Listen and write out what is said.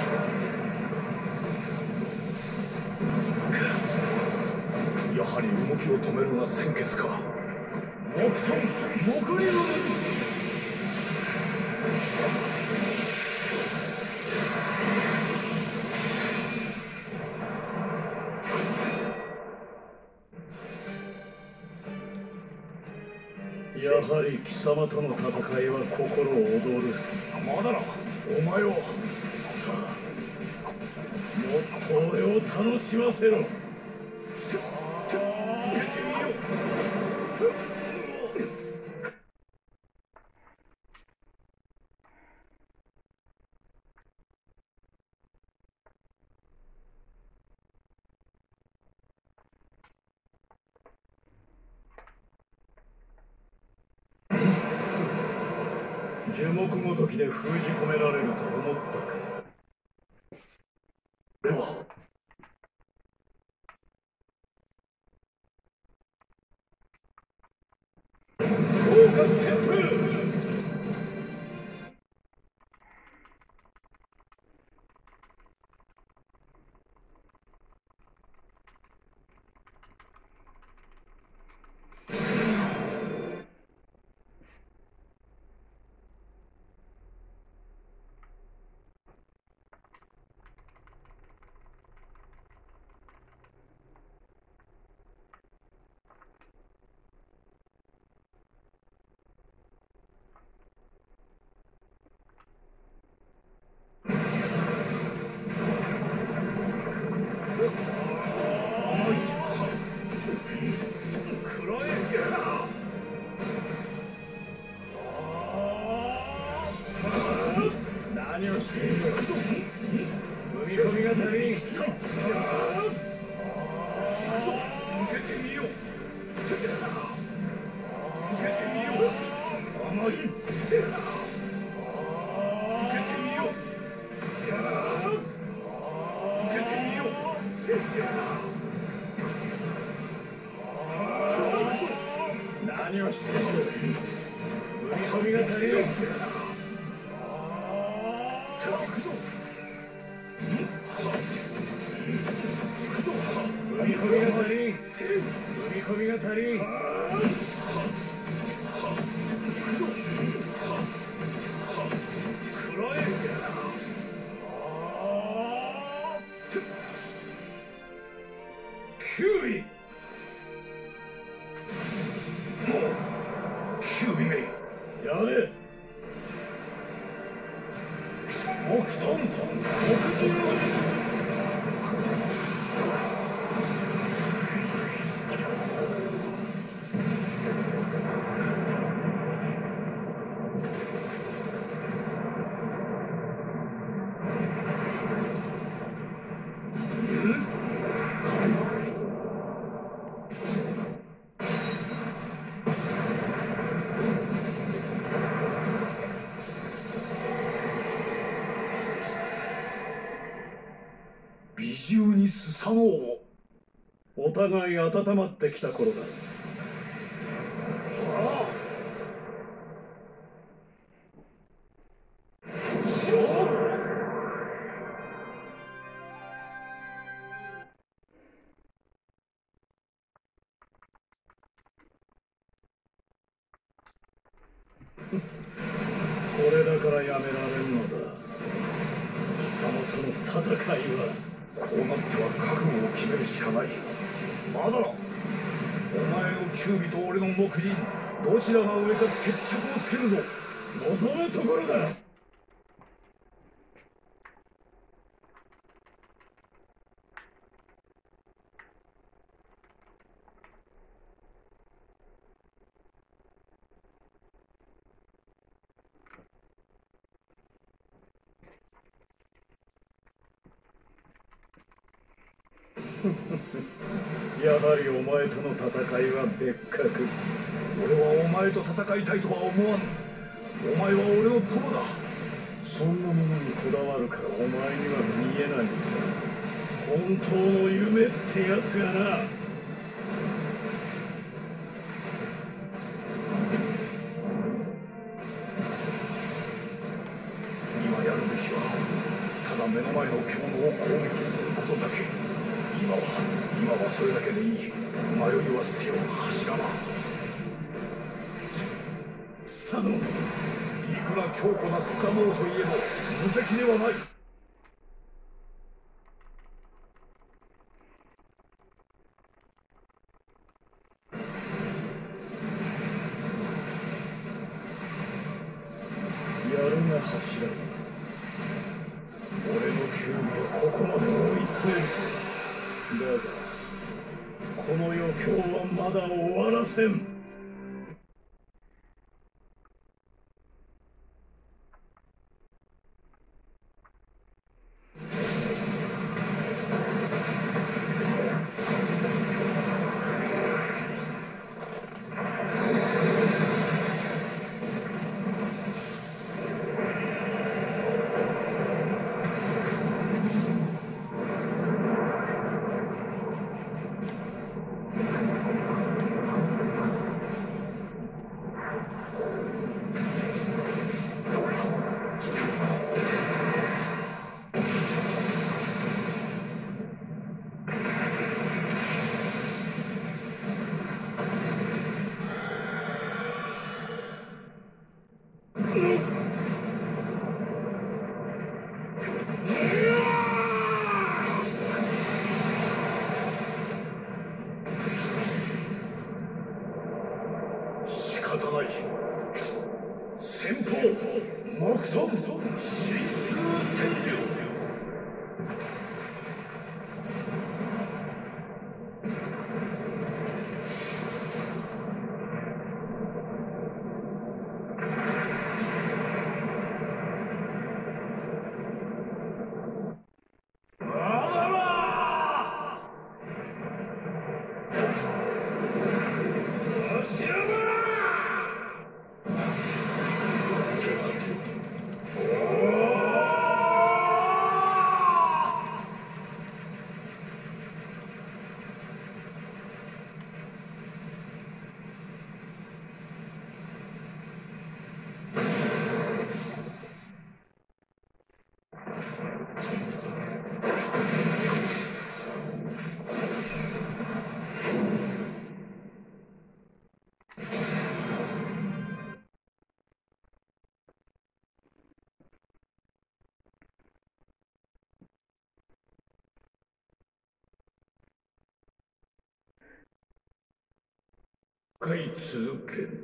やはり動きを止めるのが先決か。木遁流の術。やはり貴様との戦いは心躍る。まだな、お前を。さあ、もっと俺を楽しませろ。樹木ごときで封じ込められると思ったか。俺は豪華旋風。何をしている。踏み込みが足りん。受けてみよう。受けてみよう。甘い。受けてみよう。受けてみよう。何をしている。踏み込みが足りん。踏み込みが足りん。踏み込みが足りん。食らえ。キュービ。キュービめ。やれ。木遁木人の術。美獣にすさのう。お互い温まってきた頃だ。ああ、勝負。これだからやめられんのだ。貴様との戦いはこうなっては覚悟を決めるしかない。まだな、お前のキュービと俺の木人、どちらが上か決着をつけるぞ。望むところだ。やはりお前との戦いは別格。俺はお前と戦いたいとは思わん。お前は俺の友だ。そんなものにこだわるからお前には見えないんさ。本当の夢ってやつがな。今やるべきはただ目の前の獣を攻撃することだけ。今はそれだけでいい。迷いは捨てよ、柱は。サノン、いくら強固なスサノオといえど無敵ではない。やるな柱は。俺の球技をここまで追い詰めるとは。だがこの余興はまだ終わらせん。仕方ない。先方木刀神数戦術。使い続ける。